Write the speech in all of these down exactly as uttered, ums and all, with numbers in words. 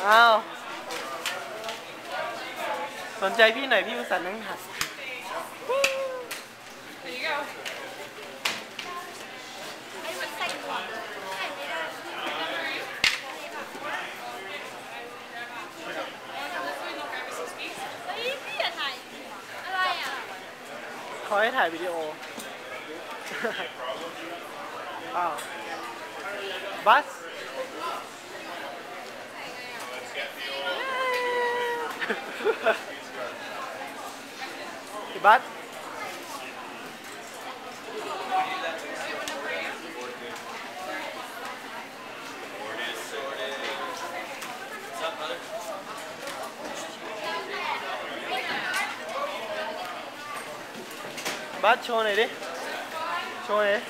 อ้าวสนใจพี่หน่อยพี่อุตส่าห์นั่งหัด There you go. ไอ้มันใส่หัวใส่ไม่ได้ เฮ้ยพี่อย่าถ่ายอะไรอ่ะเขาให้ถ่ายวิดีโอ อ้าว บัส บัส บัสโชว์หน่อยดิ โชว์หน่อยดิ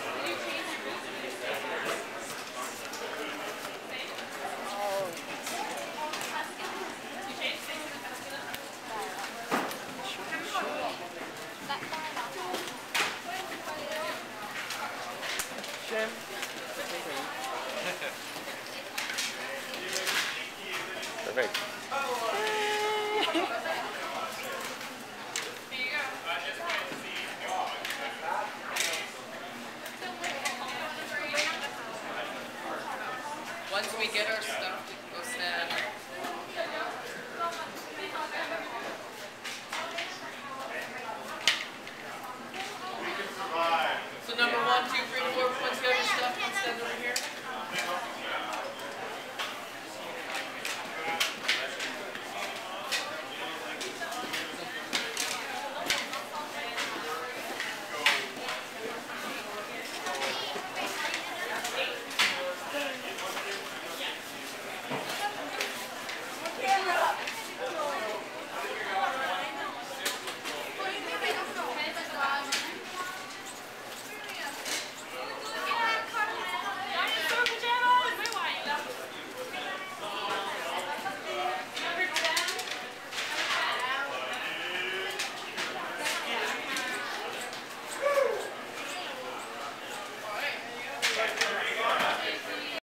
Shame. Perfect.